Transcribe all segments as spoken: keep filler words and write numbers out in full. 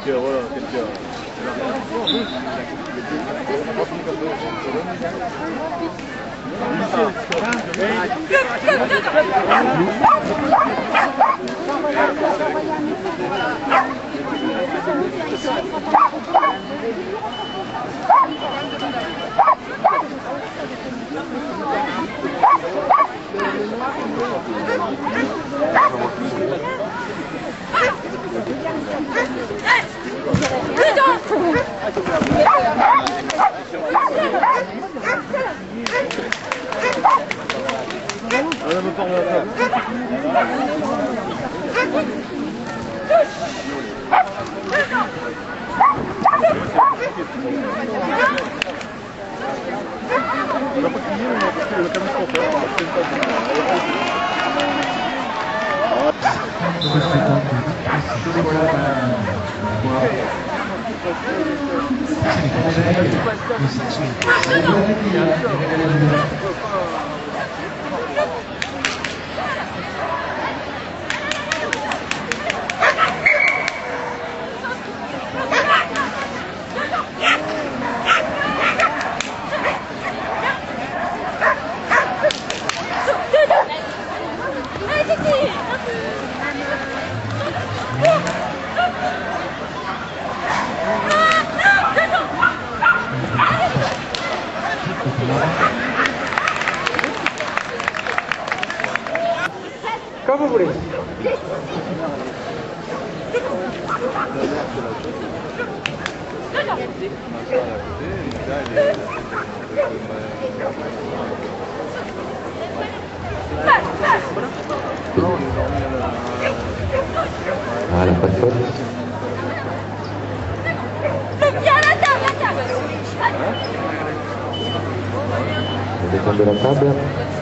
quelques... Voilà, quelques... Comme vous voulez. Voilà, pas de faute. On descend de la table.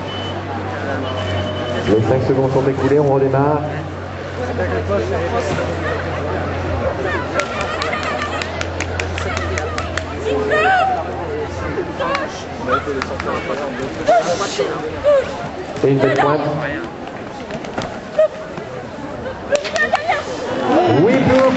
Les cinq secondes sont écoulées, on redémarre. Et une belle pointe. Oui, pour.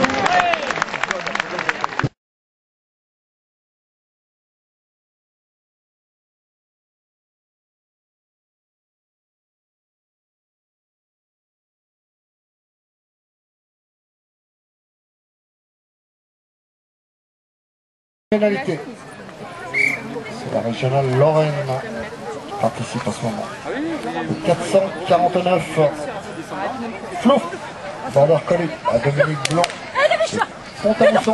C'est la régionale Lorraine qui participe en ce moment. Le quatre cent quarante-neuf, Flou, border collé à Dominique Blanc, Fontanisson.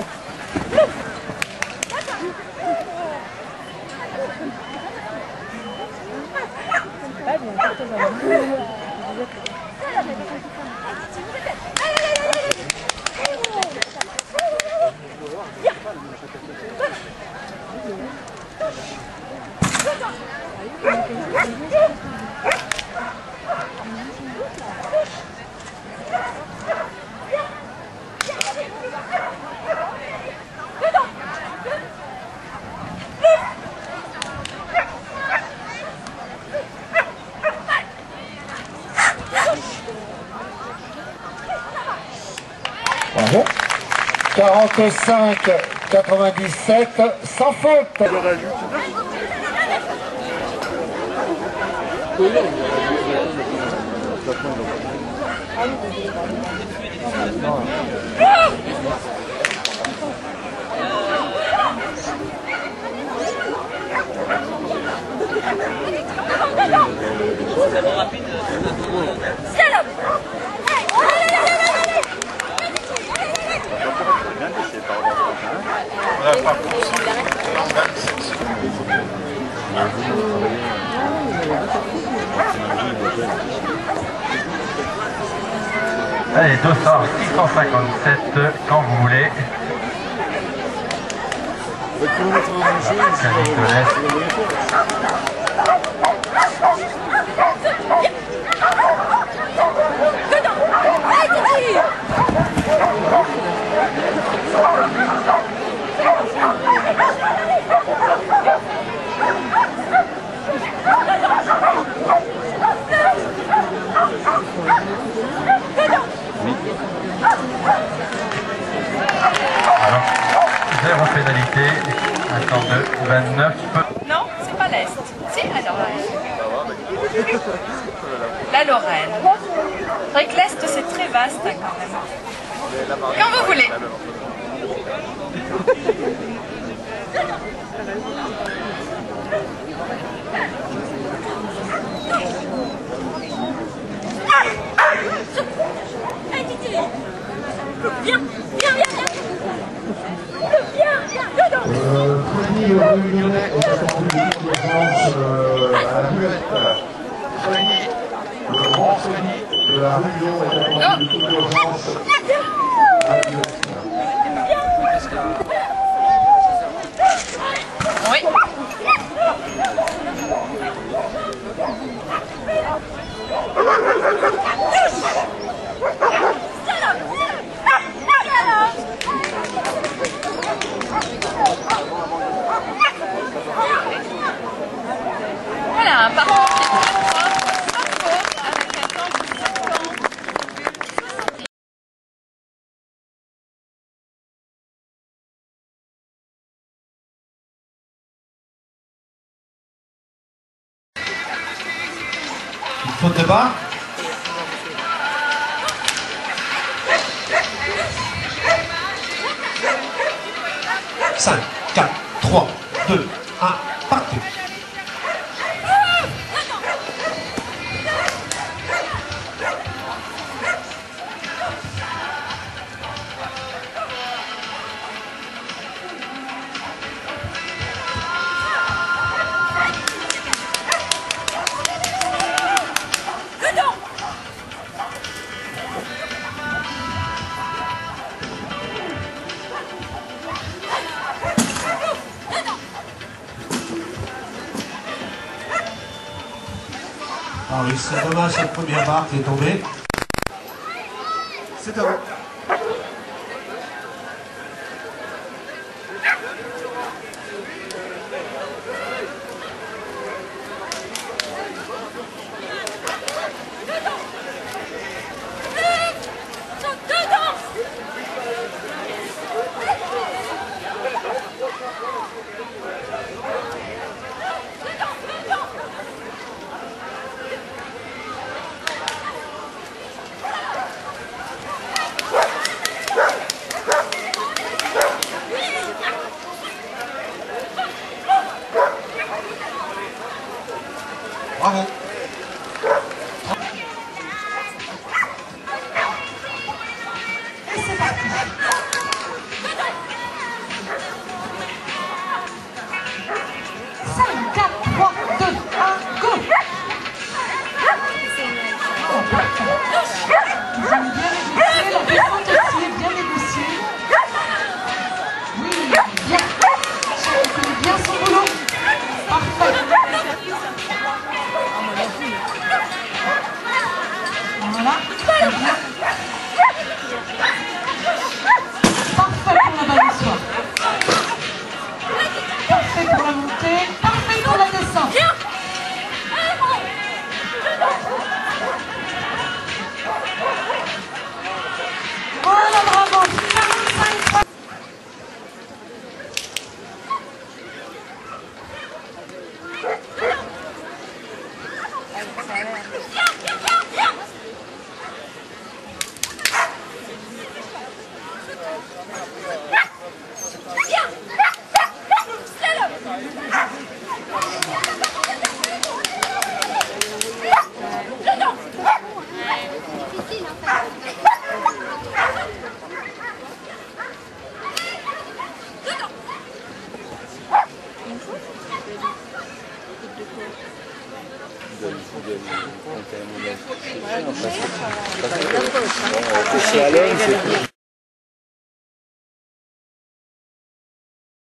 Bravo. quarante-cinq quatre-vingt-dix-sept, sans faute. Allez, dossard six cent cinquante-sept, quand vous voulez. Oui. neuf. Non, c'est pas l'Est. Si, alors. La Lorraine. C'est vrai que l'Est, c'est très vaste hein, quand même. Quand vous voulez. Viens, viens, viens, viens. Viens, viens, dedans. Euh, Fanny Réunion est attendu d'urgence euh, à la Muette. Le grand Fanny de la Réunion est attendu d'urgence à la Muette. Oui. Voilà, un parcours qui est très propre, sans faute, avec un temps de cinquante virgule soixante-dix. Une faute de bas. cinq, quatre, trois, deux, un, partez. Ah oui, c'est dommage, cette première barre qui est tombée. C'est à vous. Bravo. Et c'est parti. cinq, quatre, trois, deux, un, go. Oh, parfait. Ils ont bien négocié, la défense aussi est bien négociée. Oui, bien. Chacun connaît bien son boulot. Parfait. Voilà, très bien. Parfait pour la balançoire. Parfait pour la montée. Parfait pour la descente. Voilà, bravo. quarante-cinq. C'est à l'homme, c'est